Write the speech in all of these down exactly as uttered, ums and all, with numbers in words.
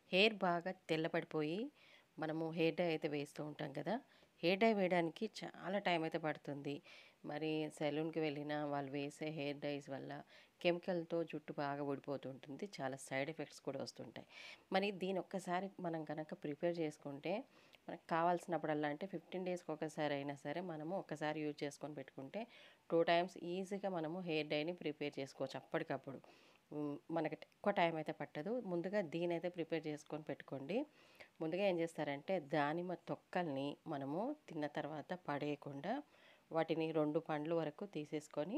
Hair బాగా తెల్లపడిపోయి మనము hair dye అయితే వేస్తూ ఉంటాం కదా. హెయిర్ డై వేయడానికి చాలా టైం అయితే పడుతుంది. మరి సెలూన్‌కి వెళ్ళినా వాళ్ళు వేసే హెయిర్ డైస్ వల్ల కెమికల్‌తో జుట్టు బాగా ఊడిపోతూ ఉంటుంది. చాలా సైడ్ ఎఫెక్ట్స్ కూడా వస్తుంటాయి. మరి దీని ఒక్కసారి మనం గనక ప్రిపేర్ చేసుకుంటే మనకు కావాల్సినప్పుడల్లా అంటే పదిహేను డేస్‌కి ఒకసారి అయినా సరే మనము ఒకసారి యూజ్ చేసుకొని పెట్టుకుంటే రెండు టైమ్స్ ఈజీగా మనము హెయిర్ డైని ప్రిపేర్ చేసుకోవచ్చు అప్పటికప్పుడు. హ్మ్. మనకి ఎక్కువ టైం అయితే పట్టదు. ముందుగా దీనైతే ప్రిపేర్ చేసుకొని పెట్టుకోండి. ముందుగా ఏం చేస్తారంటే దానిమ్మ తొక్కల్ని మనము తిన్న తర్వాత పడేయకుండా వాటిని రెండు పండ్లు వరకు తీసేసుకొని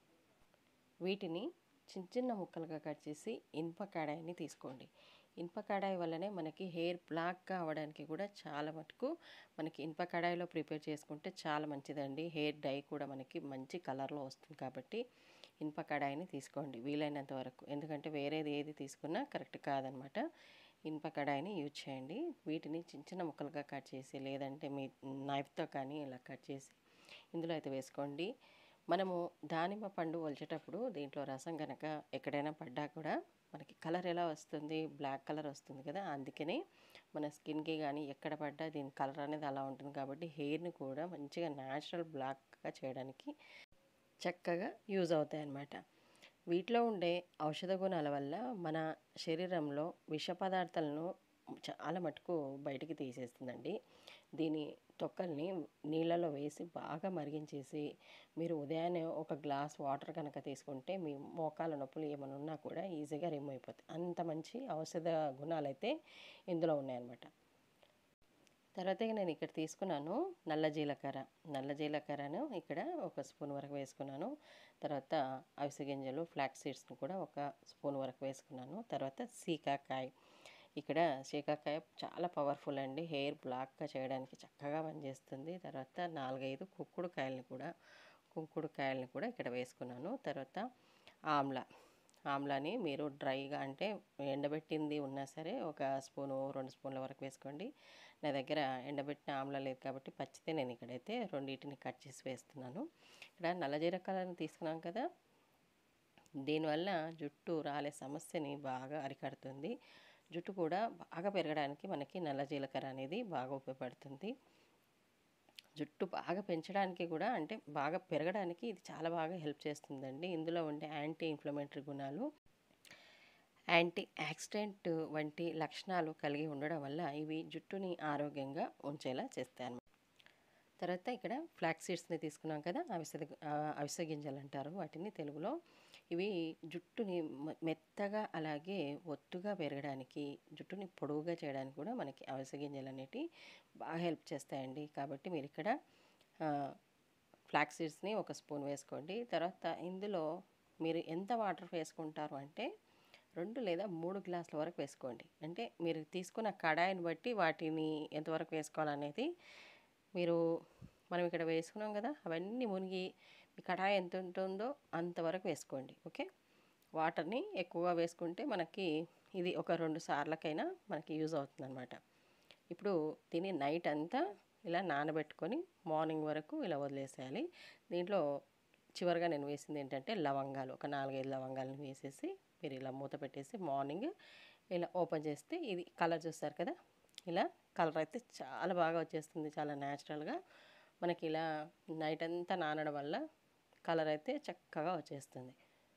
వీటిని చిన్న చిన్న ముక్కలుగా కట్ చేసి ఇనుప కడాయిని తీసుకోండి. ఇనుప కడాయి వల్లనే మనకి హెయిర్ బ్లాక్‌గా అవ్వడానికి కూడా చాలా మటుకు మనకి ఇనుప కడాయిలో ప్రిపేర్ చేసుకుంటే చాలా మంచిదండి. హెయిర్ డై కూడా మనకి మంచి కలర్‌లో వస్తుంది కాబట్టి ఇనుప కడాయిని తీసుకోండి వీలైనంత వరకు. ఎందుకంటే వేరేది ఏది తీసుకున్నా కరెక్ట్ కాదనమాట. ఇనుప కడాయిని యూజ్ చేయండి. వీటిని చిన్న చిన్న ముక్కలుగా కట్ చేసి లేదంటే మీ నైఫ్‌తో కానీ ఇలా కట్ చేసి ఇందులో అయితే వేసుకోండి. మనము దానిమ్మ పండు ఒలిచేటప్పుడు దీంట్లో రసం గనక ఎక్కడైనా పడ్డా కూడా మనకి కలర్ ఎలా వస్తుంది? బ్లాక్ కలర్ వస్తుంది కదా! అందుకనే మన స్కిన్‌కి గానీ ఎక్కడ పడ్డా దీని కలర్ అనేది అలా ఉంటుంది కాబట్టి హెయిర్‌ని కూడా మంచిగా న్యాచురల్ బ్లాక్‌గా చేయడానికి చక్కగా యూజ్ అవుతాయన్నమాట. వీటిలో ఉండే ఔషధ గుణాల వల్ల మన శరీరంలో విష పదార్థాలను చాలా మటుకు బయటికి తీసేస్తుందండి. దీని తొక్కల్ని నీళ్ళలో వేసి బాగా మరిగించేసి మీరు ఉదయాన్నే ఒక గ్లాస్ వాటర్ కనుక తీసుకుంటే మీ మోకాల నొప్పులు ఏమైనా ఉన్నా కూడా ఈజీగా రిమూవ్ అయిపోతాయి. అంత మంచి ఔషధ గుణాలైతే ఇందులో ఉన్నాయన్నమాట. తర్వాత ఇక నేను ఇక్కడ తీసుకున్నాను నల్ల జీలకర్ర. నల్ల జీలకర్రను ఇక్కడ ఒక స్పూన్ వరకు వేసుకున్నాను. తర్వాత అవిసె గింజలు, ఫ్లాక్స్ సీడ్స్‌ని కూడా ఒక స్పూన్ వరకు వేసుకున్నాను. తర్వాత సీకాకాయ. ఇక్కడ సీకాకాయ చాలా పవర్ఫుల్ అండి. హెయిర్ బ్లాక్‌గా చేయడానికి చక్కగా పనిచేస్తుంది. తర్వాత నాలుగు, ఐదు కుంకుడుకాయలని కూడా కుంకుడుకాయలని కూడా ఇక్కడ వేసుకున్నాను. తర్వాత ఆమ్లా. ఆమ్లాని మీరు డ్రైగా అంటే ఎండబెట్టింది ఉన్నా సరే ఒక స్పూను, రెండు స్పూన్ల వరకు వేసుకోండి. నా దగ్గర ఎండబెట్టిన ఆమ్లా లేదు కాబట్టి పచ్చిదే నేను ఇక్కడైతే రెండింటిని కట్ చేసి వేస్తున్నాను. ఇక్కడ నల్ల జీలకర్రను తీసుకున్నాం కదా! దీనివల్ల జుట్టు రాలే సమస్యని బాగా అరికడుతుంది. జుట్టు కూడా బాగా పెరగడానికి మనకి నల్ల జీలకర్ర అనేది బాగా ఉపయోగపడుతుంది. జుట్టు బాగా పెంచడానికి కూడా అంటే బాగా పెరగడానికి ఇది చాలా బాగా హెల్ప్ చేస్తుందండి. ఇందులో ఉండే యాంటీ ఇన్‌ఫ్లమేటరీ గుణాలు, యాంటీ ఆక్సిడెంట్ వంటి లక్షణాలు కలిగి ఉండడం వల్ల ఇవి జుట్టుని ఆరోగ్యంగా ఉంచేలా చేస్తాయన్నమాట. తర్వాత ఇక్కడ ఫ్లాక్స్ సీడ్స్‌ని తీసుకున్నాం కదా! అవిసె ఆహ్, అవిసె గింజలు అంటారు వాటిని తెలుగులో. ఇవి జుట్టుని మె మెత్తగా అలాగే ఒత్తుగా పెరగడానికి, జుట్టుని పొడవుగా చేయడానికి కూడా మనకి అవిసె గింజలు అనేటివి బాగా హెల్ప్ చేస్తాయండి. కాబట్టి మీరు ఇక్కడ ఆహ్, ఫ్లాక్స్ సీడ్స్‌ని ఒక స్పూన్ వేసుకోండి. తర్వాత ఇందులో మీరు ఎంత వాటర్ వేసుకుంటారు అంటే రెండు లేదా మూడు గ్లాసుల వరకు వేసుకోండి. అంటే మీరు తీసుకున్న కడాయిని బట్టి వాటిని ఎంతవరకు వేసుకోవాలనేది మీరు మనం ఇక్కడ వేసుకున్నాం కదా! అవన్నీ మునిగి మీ కడాయి ఎంత ఉంటుందో అంతవరకు వేసుకోండి. ఓకే. వాటర్‌ని ఎక్కువగా వేసుకుంటే మనకి ఇది ఒక రెండు సార్లకైనా మనకి యూజ్ అవుతుందనమాట. ఇప్పుడు దీన్ని నైట్ అంతా ఇలా నానబెట్టుకొని మార్నింగ్ వరకు ఇలా వదిలేసేయాలి. దీంట్లో చివరిగా నేను వేసింది ఏంటంటే లవంగాలు. ఒక నాలుగు, ఐదు లవంగాలను వేసేసి మీరు ఇలా మూత పెట్టేసి మార్నింగ్ ఇలా ఓపెన్ చేస్తే ఇది కలర్ చూస్తారు కదా! ఇలా కలర్ అయితే చాలా బాగా వచ్చేస్తుంది. చాలా న్యాచురల్‌గా మనకి ఇలా నైట్ అంతా నానడం వల్ల కలర్ అయితే చక్కగా వచ్చేస్తుంది.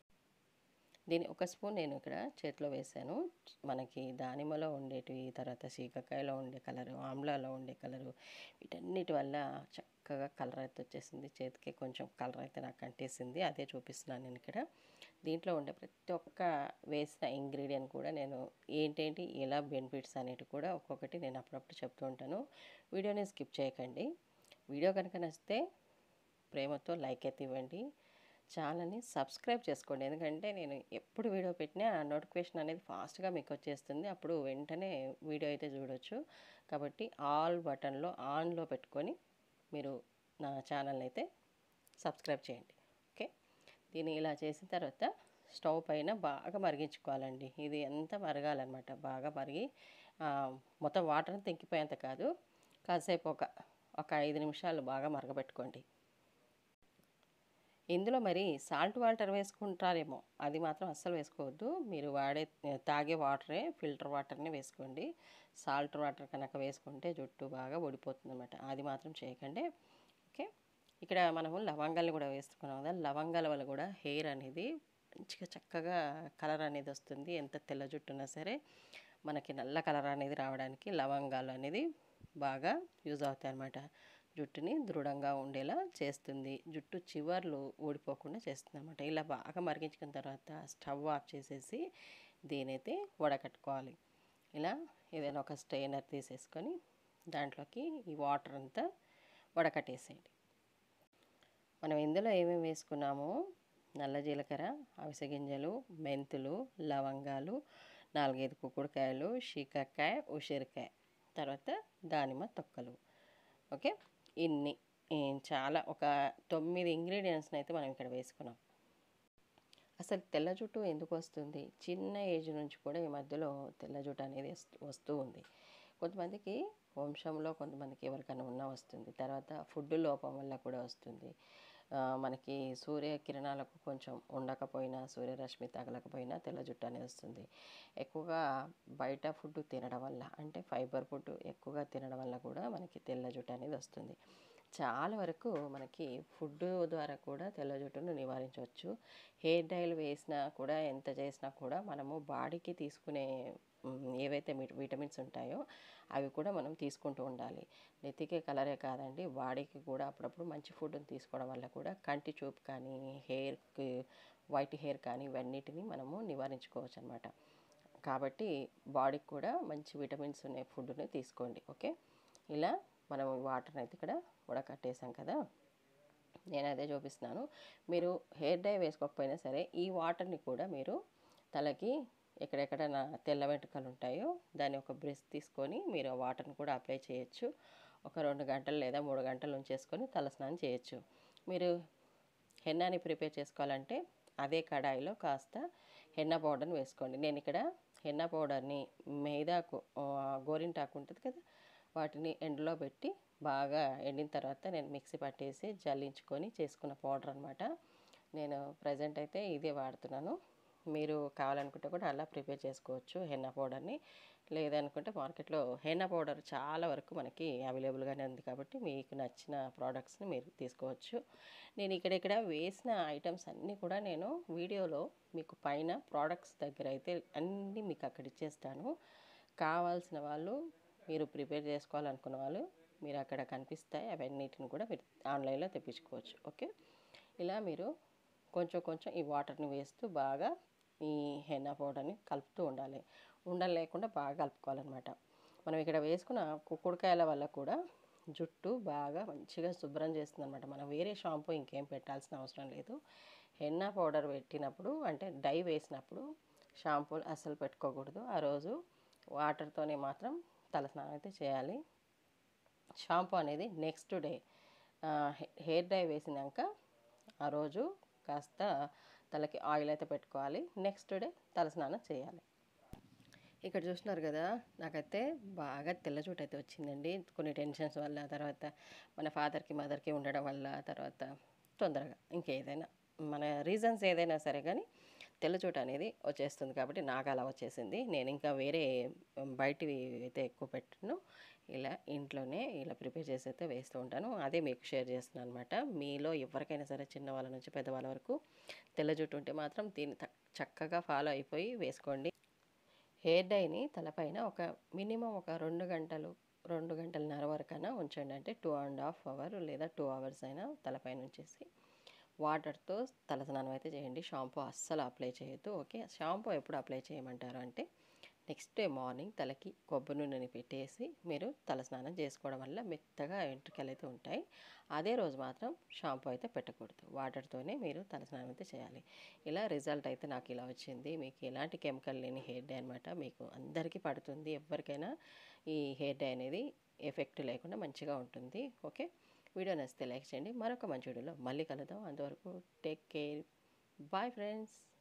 దీని ఒక స్పూన్ నేను ఇక్కడ చేతిలో వేసాను. మనకి దానిమ్మలో ఉండేటివి, తర్వాత సీకాకాయలో ఉండే కలరు, ఆమ్లాలో ఉండే కలరు వీటన్నిటి వల్ల చక్కగా కలర్ అయితే వచ్చేసింది. చేతికి కొంచెం కలర్ అయితే నాకు అంటేసింది. అదే చూపిస్తున్నాను నేను ఇక్కడ. దీంట్లో ఉండే ప్రతి ఒక్క వేసిన ఇంగ్రీడియంట్ కూడా నేను ఏంటేంటి ఎలా బెనిఫిట్స్ అనేటివి కూడా ఒక్కొక్కటి నేను అప్పుడప్పుడు చెప్తూ ఉంటాను. వీడియోని స్కిప్ చేయకండి. వీడియో కనుక నచ్చితే ప్రేమతో లైక్ అయితే ఇవ్వండి. ఛానల్‌ని సబ్స్క్రైబ్ చేసుకోండి. ఎందుకంటే నేను ఎప్పుడు వీడియో పెట్టినా నోటిఫికేషన్ అనేది ఫాస్ట్‌గా మీకు వచ్చేస్తుంది. అప్పుడు వెంటనే వీడియో అయితే చూడొచ్చు. కాబట్టి ఆల్ బటన్‌లో ఆన్‌లో పెట్టుకొని మీరు నా ఛానల్‌ని అయితే సబ్స్క్రైబ్ చేయండి. ఓకే. దీన్ని ఇలా చేసిన తర్వాత స్టవ్ పైన బాగా మరిగించుకోవాలండి. ఇది ఎంత మరగాలన్నమాట. బాగా మరిగి ఆహ్, మొత్తం వాటర్ అంతా ఇంకిపోయేంత కాదు. కాసేపు ఒక ఒక ఐదు నిమిషాలు బాగా మరగబెట్టుకోండి. ఇందులో మరి సాల్ట్ వాటర్ వేసుకుంటారేమో, అది మాత్రం అస్సలు వేసుకోవద్దు. మీరు వాడే తాగే వాటరే, ఫిల్టర్ వాటర్ని వేసుకోండి. సాల్ట్ వాటర్ కనుక వేసుకుంటే జుట్టు బాగా ఊడిపోతుందన్నమాట. అది మాత్రం చేయకండి. ఓకే, ఇక్కడ మనము లవంగాలు కూడా వేసుకున్నాం కదా, లవంగాల వల్ల కూడా హెయిర్ అనేది మంచిగా చక్కగా కలర్ అనేది వస్తుంది. ఎంత తెల్ల జుట్టు ఉన్నా సరే మనకి నల్ల కలర్ అనేది రావడానికి లవంగాలు అనేది బాగా యూజ్ అవుతాయి అన్నమాట. జుట్టుని దృఢంగా ఉండేలా చేస్తుంది, జుట్టు చివర్లు ఊడిపోకుండా చేస్తుంది అనమాట. ఇలా బాగా మరిగించుకున్న తర్వాత స్టవ్ ఆఫ్ చేసేసి దీనైతే వడకట్టుకోవాలి. ఇలా ఏదైనా ఒక స్ట్రైనర్ తీసేసుకొని దాంట్లోకి ఈ వాటర్ అంతా వడకట్టేసేయండి. మనం ఇందులో ఏమేమి వేసుకున్నామో నల్ల జీలకర్ర, అవిసె గింజలు, మెంతులు, లవంగాలు, నాలుగైదు కుక్కుడుకాయలు, శీకాకాయ, ఉసిరికాయ, తర్వాత దానిమ్మ తొక్కలు. ఓకే, ఇన్ని చాలా ఒక తొమ్మిది ఇంగ్రీడియంట్స్ని అయితే మనం ఇక్కడ వేసుకున్నాం. అసలు తెల్ల జుట్టు ఎందుకు వస్తుంది? చిన్న ఏజ్ నుంచి కూడా ఈ మధ్యలో తెల్ల జుట్టు అనేది వస్తూ ఉంది. కొంతమందికి వంశంలో, కొంతమందికి ఎవరికైనా ఉన్నా వస్తుంది. తర్వాత ఫుడ్ లోపం వల్ల కూడా వస్తుంది. మనకి సూర్యకిరణాలకు కొంచెం ఉండకపోయినా, సూర్యరశ్మి తగలకపోయినా తెల్ల జుట్టు అనేది వస్తుంది. ఎక్కువగా బయట ఫుడ్ తినడం వల్ల, అంటే ఫైబర్ ఫుడ్ ఎక్కువగా తినడం వల్ల కూడా మనకి తెల్ల జుట్టు అనేది వస్తుంది. చాలా వరకు మనకి ఫుడ్ ద్వారా కూడా తెల్ల జుట్టును నివారించవచ్చు. హెయిర్ డైలు వేసినా కూడా, ఎంత చేసినా కూడా మనము బాడీకి తీసుకునే ఏవైతే విటమిన్స్ ఉంటాయో అవి కూడా మనం తీసుకుంటూ ఉండాలి. నెత్తికే కలరే కాదండి, బాడీకి కూడా అప్పుడప్పుడు మంచి ఫుడ్ని తీసుకోవడం వల్ల కూడా కంటి చూపు కానీ, హెయిర్కి వైట్ హెయిర్ కానీ ఇవన్నిటిని మనము నివారించుకోవచ్చు అనమాట. కాబట్టి బాడీకి కూడా మంచి విటమిన్స్ ఉన్న ఫుడ్ని తీసుకోండి. ఓకే, ఇలా మనం వాటర్ని అయితే ఇక్కడ ఉడకట్టేసాం కదా, నేను అదే చూపిస్తున్నాను. మీరు హెయిర్ డై వేసుకోకపోయినా సరే ఈ వాటర్ని కూడా మీరు తలకి ఎక్కడెక్కడ తెల్ల వెంట్రుకలు ఉంటాయో దాన్ని ఒక బ్రష్ తీసుకొని మీరు ఆ వాటర్ని కూడా అప్లై చేయొచ్చు. ఒక రెండు గంటలు లేదా మూడు గంటలు ఉంచేసుకొని తలస్నానం చేయొచ్చు. మీరు హెన్నాని ప్రిపేర్ చేసుకోవాలంటే అదే కడాయిలో కాస్త హెన్నా పౌడర్ని వేసుకోండి. నేను ఇక్కడ హెన్నా పౌడర్ని మైదాకు, గోరింటాకు ఉంటుంది కదా, వాటిని ఎండలో పెట్టి బాగా ఎండిన తర్వాత నేను మిక్సీ పట్టేసి జల్లించుకొని చేసుకున్న పౌడర్ అనమాట. నేను ప్రజెంట్ అయితే ఇదే వాడుతున్నాను. మీరు కావాలనుకుంటే కూడా అలా ప్రిపేర్ చేసుకోవచ్చు హెన్నా పౌడర్ని. లేదనుకుంటే మార్కెట్లో హెన్నా పౌడర్ చాలా వరకు మనకి అవైలబుల్గానే ఉంది కాబట్టి మీకు నచ్చిన ప్రోడక్ట్స్ని మీరు తీసుకోవచ్చు. నేను ఇక్కడెక్కడ వేసిన ఐటమ్స్ అన్నీ కూడా నేను వీడియోలో మీకు పైన ప్రోడక్ట్స్ దగ్గర అయితే అన్నీ మీకు అక్కడ ఇచ్చేస్తాను. కావాల్సిన వాళ్ళు, మీరు ప్రిపేర్ చేసుకోవాలనుకున్న వాళ్ళు మీరు అక్కడ కనిపిస్తాయి, అవన్నిటిని కూడా మీరు ఆన్లైన్లో తెప్పించుకోవచ్చు. ఓకే, ఇలా మీరు కొంచెం కొంచెం ఈ వాటర్ని వేస్తూ బాగా ఈ హెన్నా పౌడర్ని కలుపుతూ ఉండాలి. ఉండలు లేకుండా బాగా కలుపుకోవాలన్నమాట. మనం ఇక్కడ వేసుకున్న కుక్కుడుకాయల వల్ల కూడా జుట్టు బాగా మంచిగా శుభ్రం చేస్తుంది అనమాట. మనం వేరే షాంపూ ఇంకేం పెట్టాల్సిన అవసరం లేదు. హెన్నా పౌడర్ పెట్టినప్పుడు, అంటే డై వేసినప్పుడు షాంపూలు అస్సలు పెట్టుకోకూడదు. ఆ రోజు వాటర్తోనే మాత్రం తలస్నానం అయితే చేయాలి. షాంపూ అనేది నెక్స్ట్ డే హెయిర్ డై వేసినాక ఆ రోజు కాస్త తలకి ఆయిల్ అయితే పెట్టుకోవాలి. నెక్స్ట్ డే తలస్నానం చేయాలి. ఇక్కడ చూస్తున్నారు కదా, నాకైతే బాగా తెల్ల జుట్టు అయితే వచ్చిందండి. కొన్ని టెన్షన్స్ వల్ల, తర్వాత మన ఫాదర్కి మదర్కి ఉండడం వల్ల, తర్వాత తొందరగా ఇంకేదైనా మన రీజన్స్ ఏదైనా సరే కానీ తెల్ల జుట్టు అనేది వచ్చేస్తుంది. కాబట్టి నాకు అలా వచ్చేసింది. నేను ఇంకా వేరే బయటివి అయితే ఎక్కువ పెట్టను, ఇలా ఇంట్లోనే ఇలా ప్రిపేర్ చేసి అయితే వేస్తూ ఉంటాను. అదే మీకు షేర్ చేస్తున్నాను అనమాట. మీలో ఎవరికైనా సరే చిన్నవాళ్ళ నుంచి పెద్దవాళ్ళ వరకు తెల్ల జుట్టు ఉంటే మాత్రం దీన్ని చక్కగా ఫాలో అయిపోయి వేసుకోండి. హెయిర్ డైని తలపైన ఒక మినిమం ఒక రెండు గంటలు రెండు గంటలన్నర వరకైనా ఉంచండి. అంటే టూ అండ్ హాఫ్ అవర్ లేదా టూ అవర్స్ అయినా తలపైన ఉంచేసి వాటర్తో తలస్నానం అయితే చేయండి. షాంపూ అస్సలు అప్లై చేయొద్దు. ఓకే, షాంపూ ఎప్పుడు అప్లై చేయమంటారు అంటే నెక్స్ట్ డే మార్నింగ్ తలకి కొబ్బరి నూనెని పెట్టేసి మీరు తలస్నానం చేసుకోవడం వల్ల మెత్తగా వెంట్రుకలు అయితే ఉంటాయి. అదే రోజు మాత్రం షాంపూ అయితే పెట్టకూడదు, వాటర్తోనే మీరు తలస్నానం అయితే చేయాలి. ఇలా రిజల్ట్ అయితే నాకు ఇలా వచ్చింది. మీకు ఎలాంటి కెమికల్ లేని హెయిర్ డై అనమాట. మీకు అందరికీ పడుతుంది, ఎవరికైనా ఈ హెయిర్ డై అనేది ఎఫెక్ట్ లేకుండా మంచిగా ఉంటుంది. ఓకే, వీడియో నచ్చితే లైక్ చేయండి. మరొక మంచి వీడియోలో మళ్ళీ కలుద్దాం. అంతవరకు టేక్ కేర్, బాయ్ ఫ్రెండ్స్.